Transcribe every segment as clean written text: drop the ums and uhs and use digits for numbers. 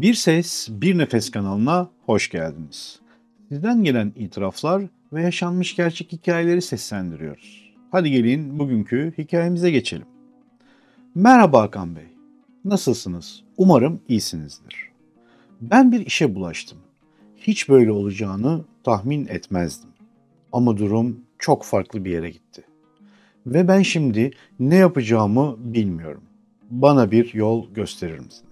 Bir Ses, Bir Nefes kanalına hoş geldiniz. Sizden gelen itiraflar ve yaşanmış gerçek hikayeleri seslendiriyoruz. Hadi gelin bugünkü hikayemize geçelim. Merhaba Hakan Bey. Nasılsınız? Umarım iyisinizdir. Ben bir işe bulaştım. Hiç böyle olacağını tahmin etmezdim. Ama durum çok farklı bir yere gitti. Ve ben şimdi ne yapacağımı bilmiyorum. Bana bir yol gösterir misiniz?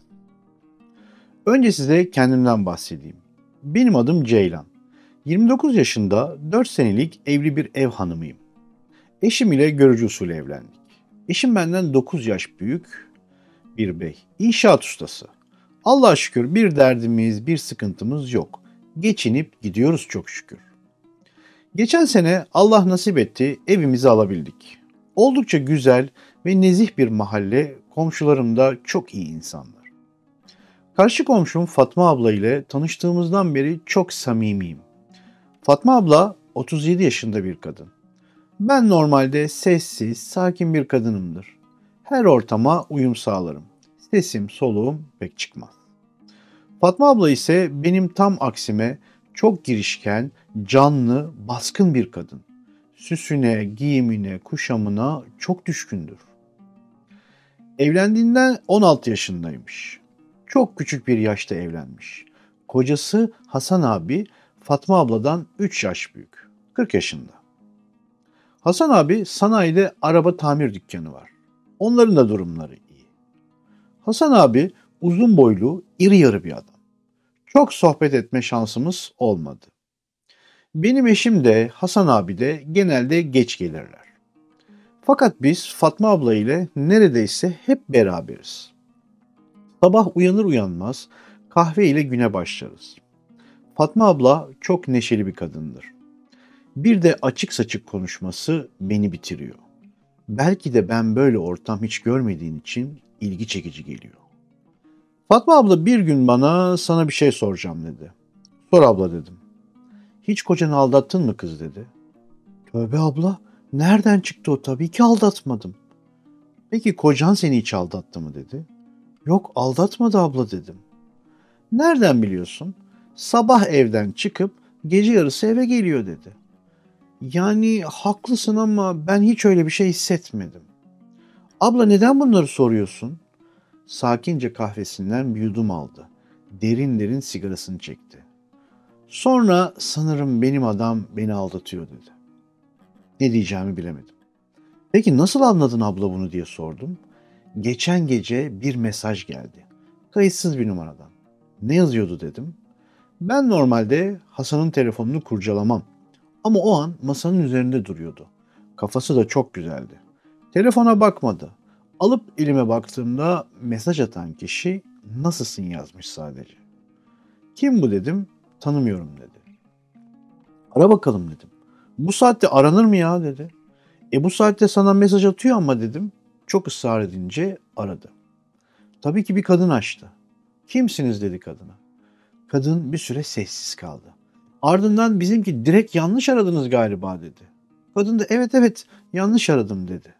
Önce size kendimden bahsedeyim. Benim adım Ceylan. 29 yaşında 4 senelik evli bir ev hanımıyım. Eşim ile görücü usulü evlendik. Eşim benden 9 yaş büyük bir bey. İnşaat ustası. Allah'a şükür bir derdimiz, bir sıkıntımız yok. Geçinip gidiyoruz çok şükür. Geçen sene Allah nasip etti evimizi alabildik. Oldukça güzel ve nezih bir mahalle, komşularım da çok iyi insanlar. Karşı komşum Fatma abla ile tanıştığımızdan beri çok samimiyim. Fatma abla 37 yaşında bir kadın. Ben normalde sessiz, sakin bir kadınımdır. Her ortama uyum sağlarım. Sesim, soluğum pek çıkmaz. Fatma abla ise benim tam aksime çok girişken, canlı, baskın bir kadın. Süsüne, giyimine, kuşamına çok düşkündür. Evlendiğinden 16 yaşındaymış. Çok küçük bir yaşta evlenmiş. Kocası Hasan abi Fatma abladan 3 yaş büyük. 40 yaşında. Hasan abi sanayide araba tamir dükkanı var. Onların da durumları iyi. Hasan abi uzun boylu, iri yarı bir adam. Çok sohbet etme şansımız olmadı. Benim eşim de Hasan abi de genelde geç gelirler. Fakat biz Fatma abla ile neredeyse hep beraberiz. Sabah uyanır uyanmaz kahve ile güne başlarız. Fatma abla çok neşeli bir kadındır. Bir de açık saçık konuşması beni bitiriyor. Belki de ben böyle ortam hiç görmediğim için ilgi çekici geliyor. Fatma abla bir gün bana sana bir şey soracağım dedi. Sor abla dedim. Hiç kocanı aldattın mı kız dedi. Tövbe abla, nereden çıktı o, tabii ki aldatmadım. Peki kocan seni hiç aldattı mı dedi. Yok, aldatmadı abla dedim. Nereden biliyorsun? Sabah evden çıkıp gece yarısı eve geliyor dedi. Yani haklısın ama ben hiç öyle bir şey hissetmedim. Abla neden bunları soruyorsun? Sakince kahvesinden bir yudum aldı. Derin derin sigarasını çekti. Sonra sanırım benim adam beni aldatıyor dedi. Ne diyeceğimi bilemedim. Peki nasıl anladın abla bunu diye sordum. Geçen gece bir mesaj geldi. Kayıtsız bir numaradan. Ne yazıyordu dedim. Ben normalde Hasan'ın telefonunu kurcalamam. Ama o an masanın üzerinde duruyordu. Kafası da çok güzeldi. Telefona bakmadı. Alıp elime baktığımda mesaj atan kişi nasılsın yazmış sadece. Kim bu dedim. Tanımıyorum dedi. Ara bakalım dedim. Bu saatte aranır mı ya dedi. Bu saatte sana mesaj atıyor ama dedim. Çok ısrar edince aradı. Tabii ki bir kadın açtı. Kimsiniz dedi kadına. Kadın bir süre sessiz kaldı. Ardından bizimki direkt yanlış aradınız galiba dedi. Kadın da evet yanlış aradım dedi.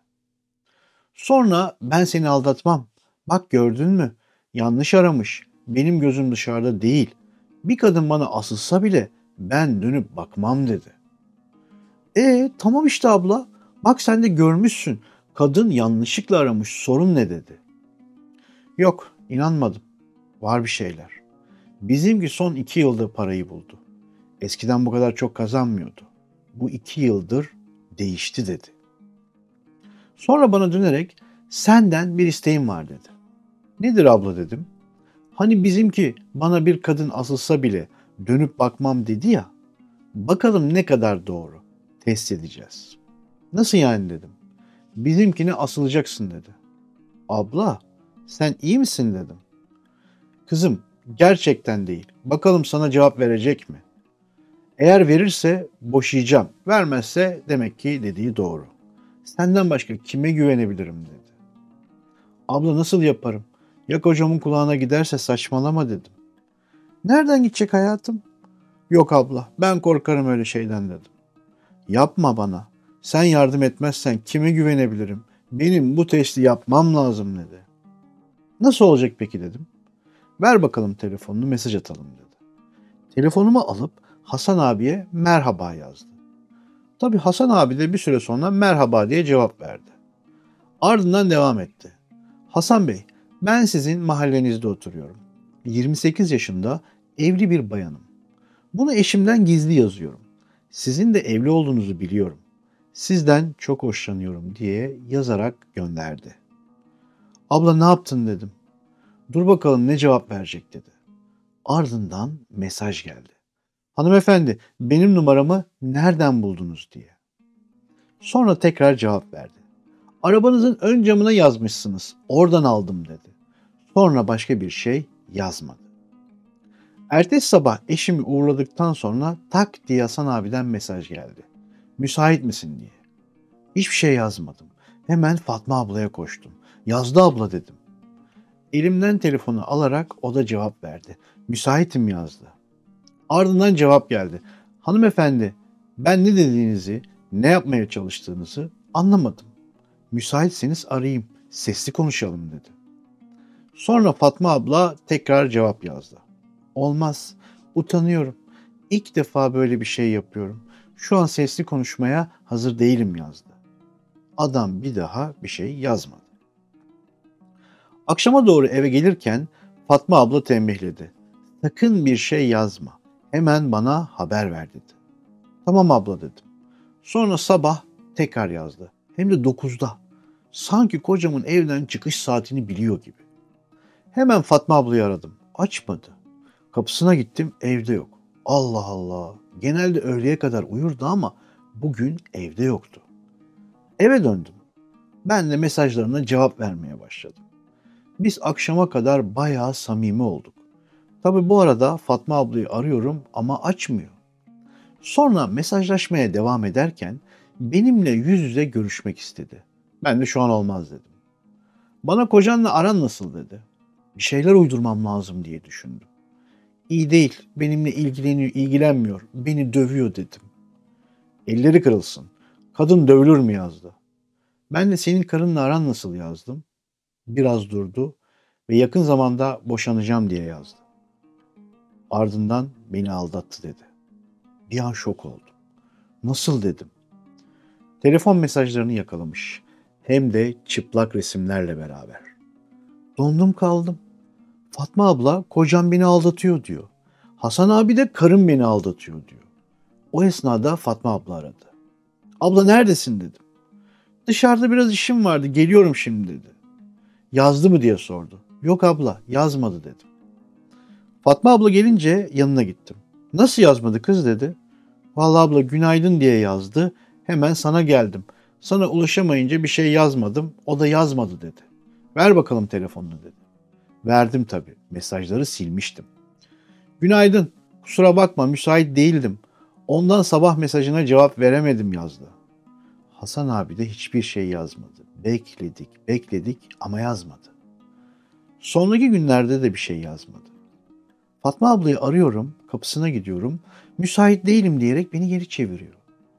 Sonra ben seni aldatmam. Bak gördün mü? Yanlış aramış. Benim gözüm dışarıda değil. Bir kadın bana asılsa bile ben dönüp bakmam dedi. Tamam işte abla. Bak sen de görmüşsün. Kadın yanlışlıkla aramış. Sorun ne dedi. Yok, inanmadım. Var bir şeyler. Bizimki son 2 yıldır parayı buldu. Eskiden bu kadar çok kazanmıyordu. Bu 2 yıldır değişti dedi. Sonra bana dönerek senden bir isteğim var dedi. Nedir abla dedim. Hani bizimki bana bir kadın asılsa bile dönüp bakmam dedi ya. Bakalım ne kadar doğru. Test edeceğiz. Nasıl yani dedim. Bizimkine asılacaksın dedi. Abla sen iyi misin dedim. Kızım gerçekten değil. Bakalım sana cevap verecek mi? Eğer verirse boşayacağım. Vermezse demek ki dediği doğru. Senden başka kime güvenebilirim dedi. Abla nasıl yaparım? Ya kocamın kulağına giderse saçmalama dedim. Nereden gidecek hayatım? Yok abla ben korkarım öyle şeyden dedim. Yapma bana. Sen yardım etmezsen kime güvenebilirim? Benim bu testi yapmam lazım dedi. Nasıl olacak peki dedim. Ver bakalım telefonunu, mesaj atalım dedi. Telefonumu alıp Hasan abiye merhaba yazdı. Tabii Hasan abi de bir süre sonra merhaba diye cevap verdi. Ardından devam etti. Hasan Bey, ben sizin mahallenizde oturuyorum. 28 yaşında evli bir bayanım. Bunu eşimden gizli yazıyorum. Sizin de evli olduğunuzu biliyorum. Sizden çok hoşlanıyorum diye yazarak gönderdi. Abla ne yaptın dedim. Dur bakalım ne cevap verecek dedi. Ardından mesaj geldi. Hanımefendi benim numaramı nereden buldunuz diye. Sonra tekrar cevap verdi. Arabanızın ön camına yazmışsınız. Oradan aldım dedi. Sonra başka bir şey yazmadı. Ertesi sabah eşimi uğurladıktan sonra tak diye Hasan abiden mesaj geldi. Müsait misin diye. Hiçbir şey yazmadım. Hemen Fatma ablaya koştum. Yazdı abla dedim. Elimden telefonu alarak o da cevap verdi. Müsaitim yazdı. Ardından cevap geldi. Hanımefendi ben ne dediğinizi, ne yapmaya çalıştığınızı anlamadım. Müsaitseniz arayayım, sesli konuşalım dedi. Sonra Fatma abla tekrar cevap yazdı. Olmaz, utanıyorum. İlk defa böyle bir şey yapıyorum. Şu an sesli konuşmaya hazır değilim yazdı. Adam bir daha bir şey yazmadı. Akşama doğru eve gelirken Fatma abla tembihledi. Sakın bir şey yazma. Hemen bana haber ver dedi. Tamam abla dedim. Sonra sabah tekrar yazdı. Hem de 9'da. Sanki kocamın evden çıkış saatini biliyor gibi. Hemen Fatma ablayı aradım. Açmadı. Kapısına gittim, evde yok. Allah Allah. Genelde öğleye kadar uyurdu ama bugün evde yoktu. Eve döndüm. Ben de mesajlarına cevap vermeye başladım. Biz akşama kadar bayağı samimi olduk. Tabii bu arada Fatma ablayı arıyorum ama açmıyor. Sonra mesajlaşmaya devam ederken benimle yüz yüze görüşmek istedi. Ben de şu an olmaz dedim. Bana kocanla aran nasıl dedi. Bir şeyler uydurmam lazım diye düşündüm. İyi değil, benimle ilgileniyor, ilgilenmiyor, beni dövüyor dedim. Elleri kırılsın, kadın dövülür mü yazdı. Ben de senin karınla aran nasıl yazdım. Biraz durdu ve yakın zamanda boşanacağım diye yazdı. Ardından beni aldattı dedi. Bir an şok oldum. Nasıl dedim. Telefon mesajlarını yakalamış. Hem de çıplak resimlerle beraber. Dondum kaldım. Fatma abla kocam beni aldatıyor diyor. Hasan abi de karım beni aldatıyor diyor. O esnada Fatma abla aradı. Abla neredesin dedim. Dışarıda biraz işim vardı geliyorum şimdi dedi. Yazdı mı diye sordu. Yok abla yazmadı dedim. Fatma abla gelince yanına gittim. Nasıl yazmadı kız dedi. Vallahi abla günaydın diye yazdı. Hemen sana geldim. Sana ulaşamayınca bir şey yazmadım. O da yazmadı dedi. Ver bakalım telefonunu dedi. Verdim tabii. Mesajları silmiştim. Günaydın. Kusura bakma müsait değildim. Ondan sabah mesajına cevap veremedim yazdı. Hasan abi de hiçbir şey yazmadı. Bekledik ama yazmadı. Sonraki günlerde de bir şey yazmadı. Fatma ablayı arıyorum, kapısına gidiyorum. Müsait değilim diyerek beni geri çeviriyor.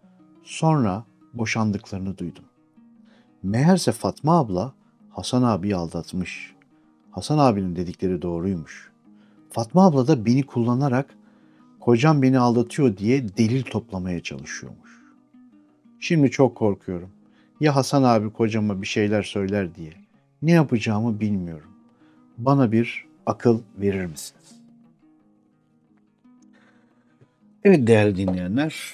Sonra boşandıklarını duydum. Meğerse Fatma abla Hasan abiyi aldatmış. Hasan abinin dedikleri doğruymuş. Fatma abla da beni kullanarak kocam beni aldatıyor diye delil toplamaya çalışıyormuş. Şimdi çok korkuyorum. Ya Hasan abi kocama bir şeyler söyler diye. Ne yapacağımı bilmiyorum. Bana bir akıl verir misiniz? Evet değerli dinleyenler,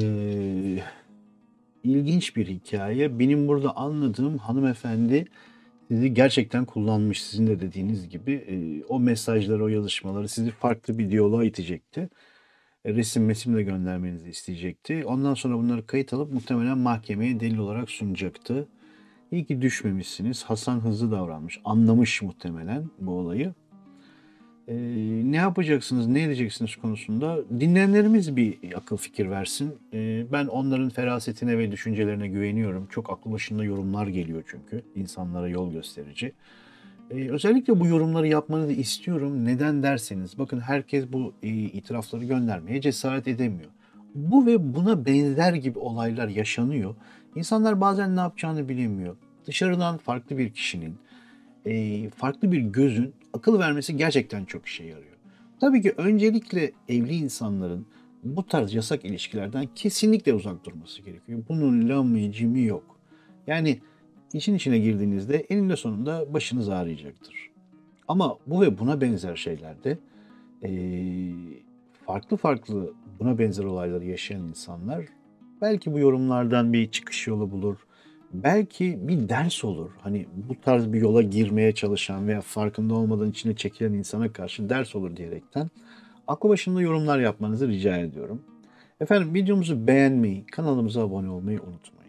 ilginç bir hikaye. Benim burada anladığım hanımefendi sizi gerçekten kullanmış. Sizin de dediğiniz gibi o mesajları, o yazışmaları sizi farklı bir diyaloğa itecekti. Resim de göndermenizi isteyecekti. Ondan sonra bunları kayıt alıp muhtemelen mahkemeye delil olarak sunacaktı. İyi ki düşmemişsiniz. Hasan hızlı davranmış. Anlamış muhtemelen bu olayı. Ne yapacaksınız, ne edeceksiniz konusunda dinleyenlerimiz bir akıl fikir versin. Ben onların ferasetine ve düşüncelerine güveniyorum. Çok aklı başında yorumlar geliyor çünkü insanlara yol gösterici. Özellikle bu yorumları yapmanızı istiyorum. Neden derseniz, bakın herkes bu itirafları göndermeye cesaret edemiyor. Bu ve buna benzer gibi olaylar yaşanıyor. İnsanlar bazen ne yapacağını bilemiyor. Dışarıdan farklı bir kişinin farklı bir gözün akıl vermesi gerçekten çok işe yarıyor. Tabii ki öncelikle evli insanların bu tarz yasak ilişkilerden kesinlikle uzak durması gerekiyor. Bunun lamı cimi yok. Yani işin içine girdiğinizde eninde sonunda başınız ağrıyacaktır. Ama bu ve buna benzer şeylerde eee, farklı farklı buna benzer olayları yaşayan insanlar belki bu yorumlardan bir çıkış yolu bulur. Belki bir ders olur. Hani bu tarz bir yola girmeye çalışan veya farkında olmadan içine çekilen insana karşı ders olur diyerekten aklı başında yorumlar yapmanızı rica ediyorum. Efendim videomuzu beğenmeyi, kanalımıza abone olmayı unutmayın.